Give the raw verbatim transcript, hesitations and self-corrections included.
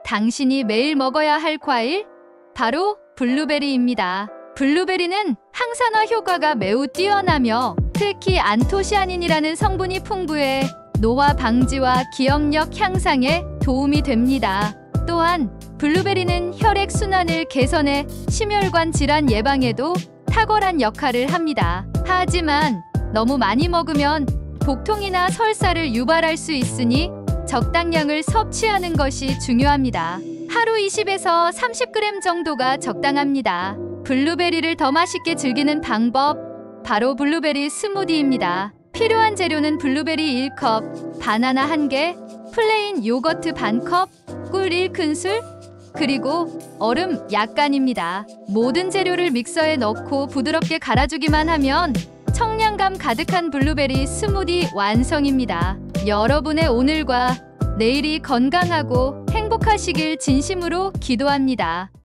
당신이 매일 먹어야 할 과일? 바로 블루베리입니다. 블루베리는 항산화 효과가 매우 뛰어나며 특히 안토시아닌이라는 성분이 풍부해 노화 방지와 기억력 향상에 도움이 됩니다. 또한 블루베리는 혈액순환을 개선해 심혈관 질환 예방에도 탁월한 역할을 합니다. 하지만 너무 많이 먹으면 복통이나 설사를 유발할 수 있으니 적당량을 섭취하는 것이 중요합니다. 하루 이십에서 삼십 그램 정도가 적당합니다. 블루베리를 더 맛있게 즐기는 방법, 바로 블루베리 스무디입니다. 필요한 재료는 블루베리 일 컵, 바나나 한 개, 플레인 요거트 반 컵, 꿀 일 큰술, 그리고 얼음 약간입니다. 모든 재료를 믹서에 넣고 부드럽게 갈아주기만 하면 청량감 가득한 블루베리 스무디 완성입니다. 여러분의 오늘과 내일이 건강하고 행복하시길 진심으로 기도합니다.